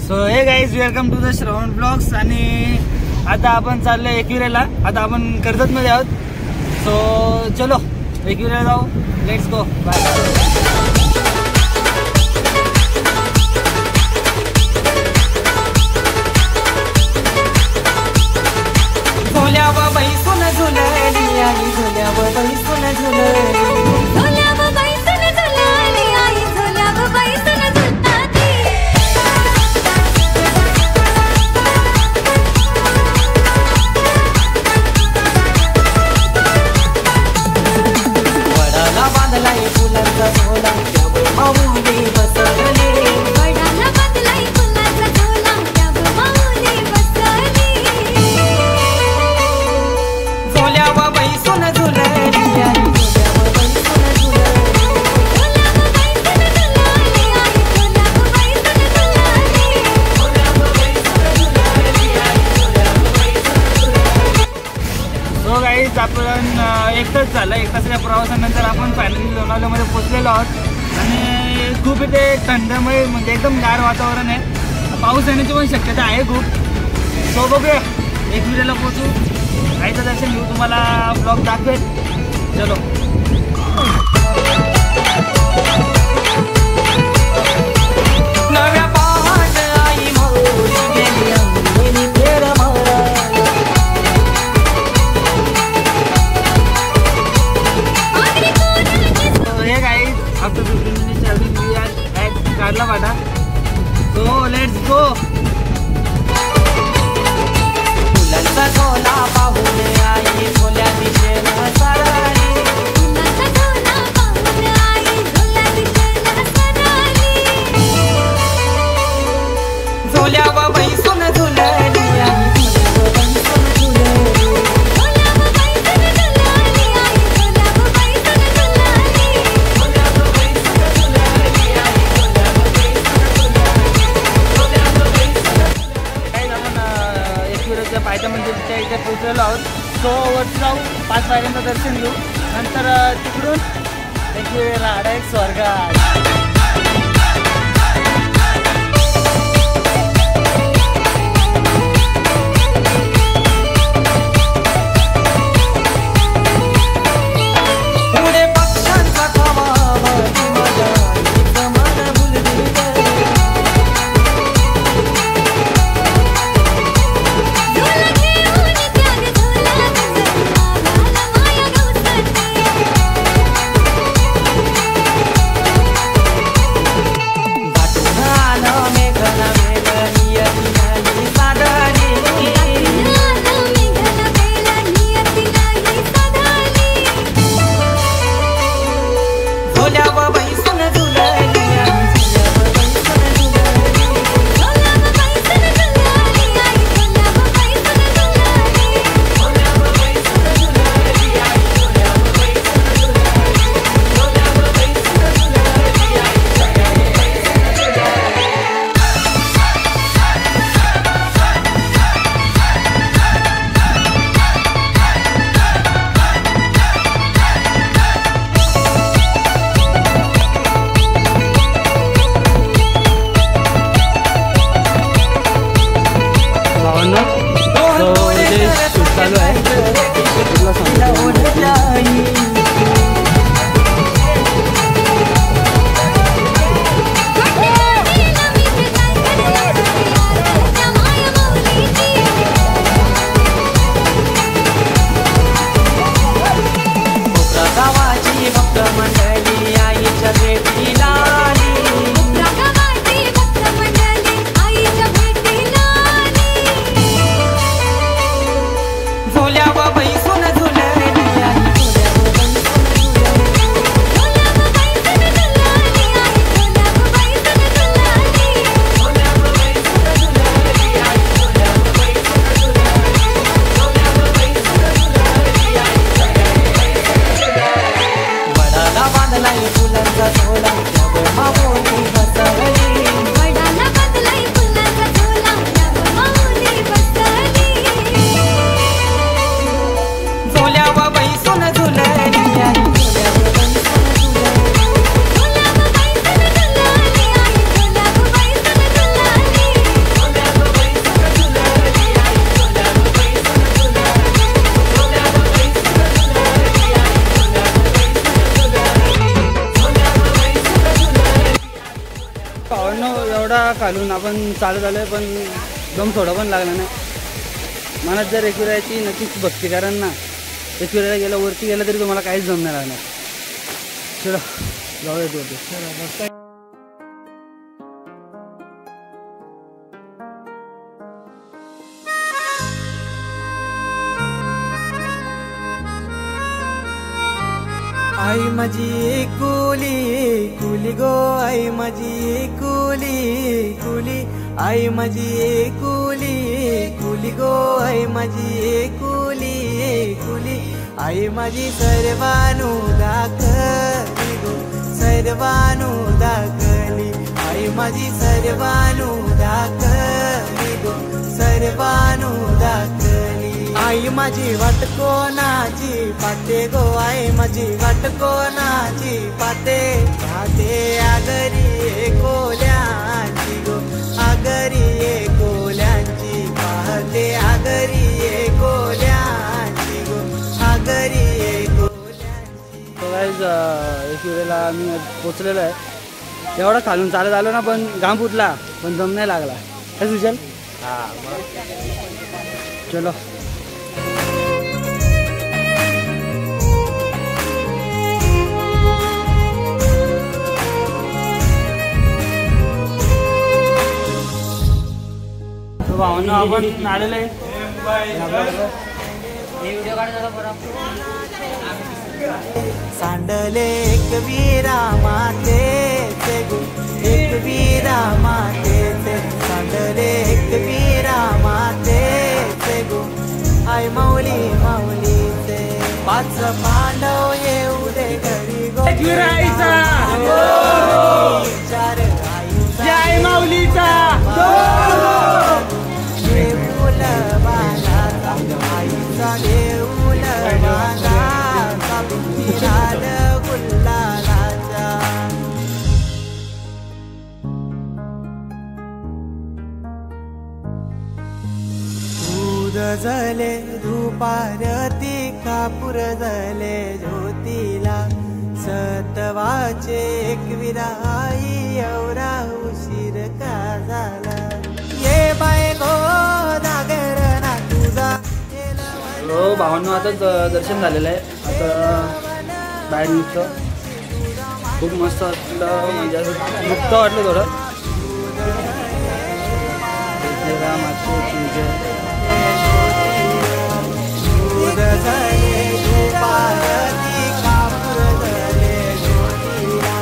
So hey guys, welcome to the Shravan blogs. आणि आता आपण चाललोय एकविरेला. आता आपण कर्जतमध्ये आहोत. सो चलो एकविरेला जाऊ. Let's go. बाय. झोल्या बाई सुन झुलली आई, झोल्या बाई सुन झुलली, झोल्या बाई सुन झुलली आई, झोल्या बाई सुन झुलली. वडाला बांधलाय फुलांचा झोला, त्यावर माऊली बसवली. वडाला बांधलाय फुलांचा झोला, त्यावर माऊली बसवली. झोल्या बाई सुन झुलली आई, झोल्या बाई सुन झुलली, झोल्या बाई सुन झुलली आई, झोल्या बाई सुन झुलली. सो गाईज, आपण एक तास झालं. एक तासाच्या प्रवासानंतर आपण फायनली लोणावल्यामध्ये पोहोचलेलो आहोत. आणि खूप इथे थंडमय म्हणजे एकदम गार वातावरण आहे. पाऊस येण्याची पण शक्यता आहे खूप. सो बघूया, एकविरेला पोहोचू. आईचं दर्शन घेऊ, तुम्हाला ब्लॉग दाखवेल. चलो. नव्या पहाट आई माऊली गेली अंगणी फेर मारा. Hey guys, after 15 minutes traveling we are at Karlapata. So let's go. फुलांचा झोला पाहून आई झोल्या दिशेला सरळली. फुलांचा झोला पाहून आई झोल्या दिशेला सरळली. झोल्या बाई सुन झुलली आई, झोल्या बाई सुन झुलली, झोल्या बाई सुन झुलली आई, झोल्या बाई सुन झुलली. काही आपण एकविरेच्या पायथ्या मंदिरच्या इथे पोहोचलेलो आहोत. सो वरती जाऊ, 5 पायऱ्यांचं दर्शन घेऊ. नंतर तिकडून एकविरेला डायरेक्ट स्वर्गात. पुढे पक्ष्यांचा थवा माझी मजा, इथं मन भुलली ग. झोला घेऊन त्याग झोला गजर, आभाळ माया गवसते. एवढा खालून आपण चालत आलोय पण दम थोडा पण लागला नाही. मनात जर एकविराची नक्कीच भक्ती कारण ना एकविराला गेलं वरती गेलं तरी तुम्हाला काहीच जमणार लागणार. चलो जाऊया वरती. आई माझी कुली कुली गो आई माझी कुली कुली आई माझी कुली कुली गो आई माझी कुली कुली आई माझी सर्वानु दाखली गो सर्वानु दाखली आई माझी सर्वानु दाखली गो सर्वानु दाखली आई माझी वाट कोणाची पाते गो आई माझी वाट कोणाची पाते पाते आगरी कोल्यांची गो आगरी कोल्यांची पाहते आगरी कोल्यांची गो आगरी कोल्यांची. एक वेळेला आम्ही पोचलेलो आहे. एवढा खालून चालत आलो ना पण घाम फुटला पण दम नाही लागला. काय सुचल? चलो भावना आपण आलेलो आहे. सांडले एक वीरा मातेचे गो एक वीरा मातेचे सांडले एक वीरा मातेचे गो आई माऊली माऊलीचे पाच पांडव येऊ दे घरी गो चार जय माऊलीचा देऊल बांधाचा आईचा देऊल बांधाचा विराड गुल्लालाचा. दूध जले धुपारती कापूर जले ज्योतीला सतवाचे एकविरा आई एवढा उशीर का झाला ये बाय गो नागर ना तुझा. हो भावांनो आताच दर्शन झालेलं आहे. आता बाहेर निघतो. खूप मस्त वाटलं म्हणजे असं मुक्त वाटलं थोडं. दूध जले धुपारती कापूर जले ज्योतीला.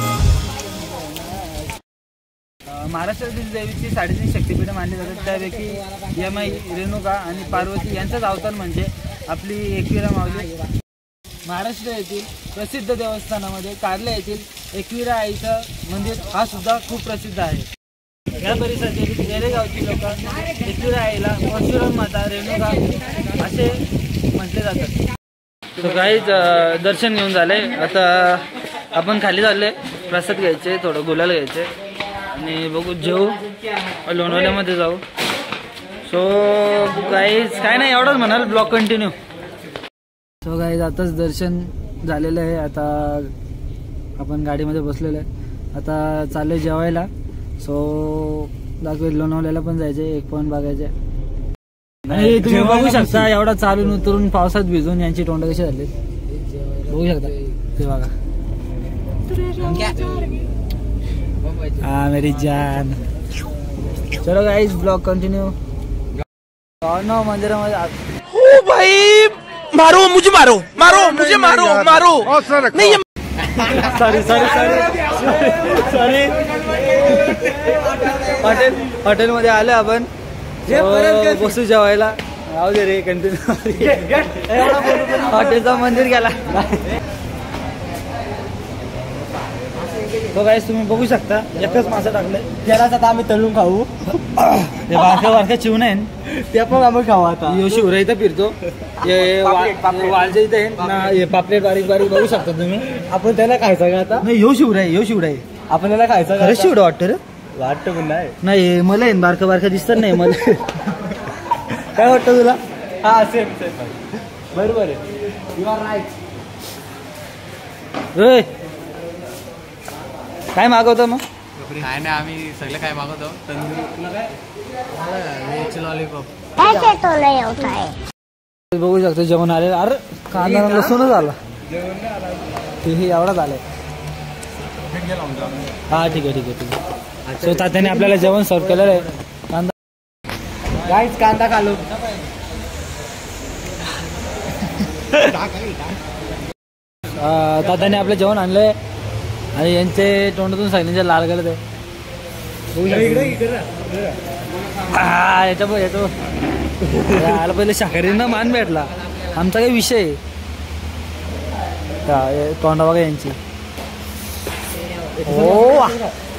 महाराष्ट्रातील देवीची 3.5 शक्तिपीठं मानली जातात. त्यापैकी यमाई रेणुका आणि पार्वती यांचाच अवतार म्हणजे आपली एकविरा माऊली. महाराष्ट्र येथील प्रसिद्ध देवस्थानामध्ये कार्ले येथील एकविरा आईचं मंदिर हा सुद्धा खूप प्रसिद्ध आहे. या परिसरातील येरेगावची लोक एकविरा आईला परशुराम माता रेणुका असे म्हटले जातात. तो काहीच दर्शन घेऊन झाले. आता आपण खाली चालले प्रसाद घ्यायचे थोडं गुलाल घ्यायचे आणि बघू जेऊ लोणावल्यामध्ये जाऊ. सो गाईज काय नाही एवढंच म्हणाल ब्लॉग कंटिन्यू. सो गाईज आताच दर्शन झालेलं आहे. आता आपण गाडीमध्ये बसलेलो आहे. आता चाललोय जेवायला. सो दाखवेल लोणावल्याला पण जायचे एक पण बघायचे. आणि तुम्ही बघू शकता एवढा चालून उतरून पावसात भिजून यांची तोंड कशी झाली बघू शकता. ते बघा मेरी जान. चलो गाइस ब्लॉग कंटिन्यू. मंदिरामध्ये ओ भाई मारो मुझे मारो मारो मुझे मारो मारो नहीं सॉरी हॉटेलमध्ये आले आपण. बसू जेवायला. राहू दे रे कंटिन्यू. हॉटेलचा मंदिर गेला. तो गाईस तुम्ही बघू शकता एकच मासा टाकलंय. त्यालाच आता आम्ही तळून खाऊ. ते बारक्या चिवून आहे ते पण आम्ही खाऊ आता. यो शिवरा इथं फिरतो. वालच्या इथे आहे ना. हे पापलेट बारीक बारीक बघू शकता तुम्ही. आपण त्याला खायचं का आता? नाही यो शिवरा आहे. आपण त्याला खायचं खरंच शिवडा वाटतं रे. वाटतं पण नाही. नाही मला आहे बारकं दिसत नाही मला. काय वाटतं तुला? हा सेम बरोबर आहे. You are right. काय मागवतो मग? काय नाही आम्ही सगळं काय मागवतो तंदूरी तुला काय व्हेज लॉलीपॉप ऐसे तो नहीं होता है। बघू शकतो जेवण आले. अरे कांदा लसूणच आला हे एवढाच आलाय. हा ठीक आहे. सो तात्याने आपल्याला जेवण सर्व केलेलं आहे. गाईच कांदा खालो. तात्याने आपलं जेवण आणलंय आणि यांचे तोंडातून सगळ्यांचे लाल गेलं ते. याला पहिले शाकाहारीनं मान भेटला. आमचा काही विषय तोंडा बघा यांची. ओ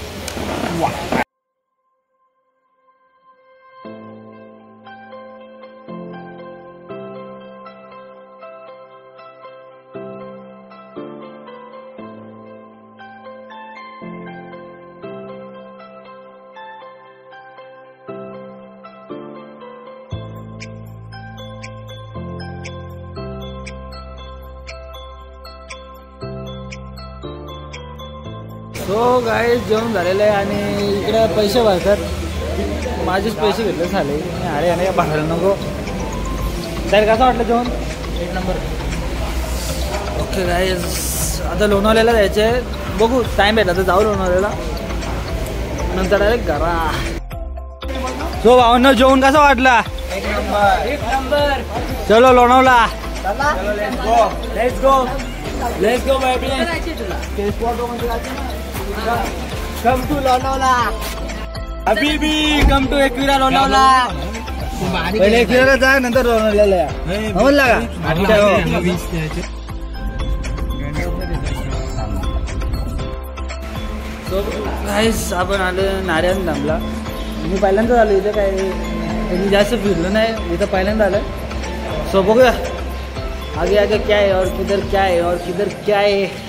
सो गाईज जेवण झालेलं आहे आणि इकडे पैसे भरतात. माझेच पैसे घेतले झाले. अरे याने भरायला नको. तर कसं वाटलं जेवण? 1 नंबर. ओके गाईज आता लोणावळ्याला जायचे. बघू टाईम भेटला तर जाऊ लोणावळ्याला. नंतर डायरेक्ट घरा. सो भावांना जेवण कसं वाटला? 1 नंबर. चलो Lonavala. Let's go bye come to Lonavala. हबीबी कम टू एकविरा लोणावळा. पहिले एकविराला जा नंतर लोणावळ्याला या. म्हणला का? सो गाईस आपण आले नारायण धामला. मी पहिल्यांदाच आलो इथं. काय मी जास्त फिरलो नाही इथं पहिल्यांदा आलं. सो बघूया आगे आगे क्या है और किधर क्या है और किधर क्या है.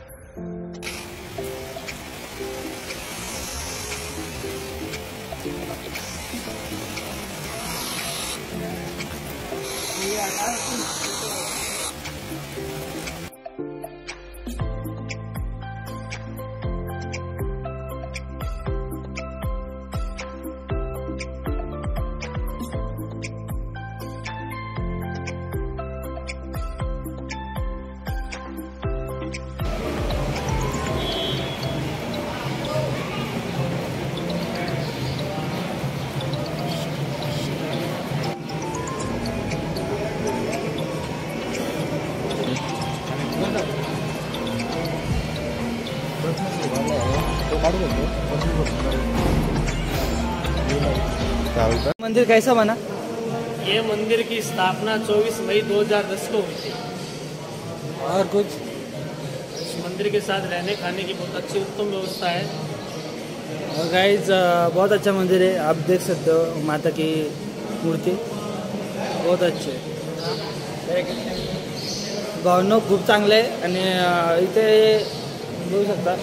मंदिर कैसा बना? ये मंदिर की स्थापना 24 मई 2010 को हुई थी। और कुछ? इस मंदिर के साथ रहने खाने की बहुत अच्छी उत्तम व्यवस्था है। और गाइज बहुत अच्छा मंदिर है. आप देख सकते हो माता की मूर्ति बहुत अच्छी आहे. भावना खूप चांगलं आहे आणि इथे बघू शकता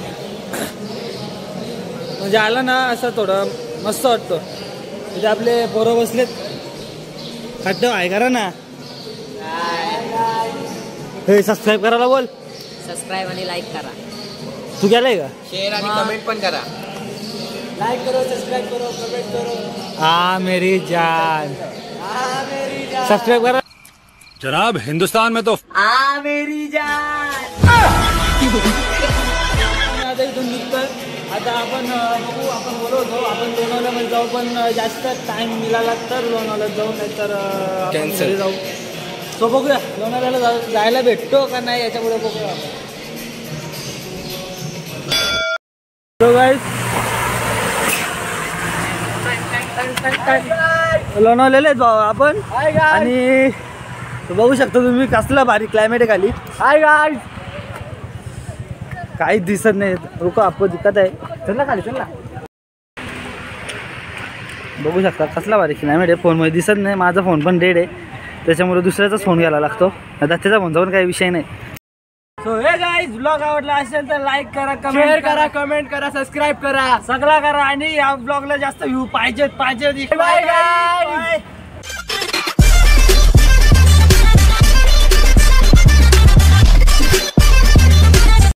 म्हणजे आला ना असं थोडं मस्त वाटतं. इथे आपले पोरं बसलेत. खड्ड आहे करा ना. हे सबस्क्राईब करायला बोल. सबस्क्राईब आणि लाईक करा. तू गेलाय का? शेअर आणि कमेंट पण करा. लाइक करो, सब्सक्राइब करो, कमेंट करो. आ मेरी जान. सब्सक्राइब करा. जनाब हिंदुस्तान में तो आ मेरी जान. आता इथून निघतोय. आता आपण बघू. आपण बोलवतो आपण लोणावळ्यामध्ये जाऊ पण जास्त टाइम मिळाला तर लोणावळ्यात जाऊ नाही तर घरी जाऊ. तो बघूया लोणावळ्याला जायला भेटतो का नाही याच्यापुढे बघूया. So guys, लोणावळ्याला भाऊ आपण आणि बघू शकता तुम्ही कसला भारी क्लायमेट आहे खाली. Hi guys. काहीच दिसत नाही. रुको आपको दिक्कत आहे. चल ना खाली चल ना. बघू शकता कसला भारी क्लायमेट आहे. फोनमध्ये दिसत नाही. माझा फोन पण डेड आहे त्याच्यामुळे दुसऱ्याचाच फोन घ्यायला लागतो. आता त्याचा फोन जाऊन काही विषय नाही. सो हे गाइस ब्लॉग आवडला असेल तर लाईक करा, शेअर करा, कमेंट करा, सबस्क्राईब करा, सगळं करा आणि या ब्लॉगला जास्त व्ह्यू पाहिजेत. Bye bye.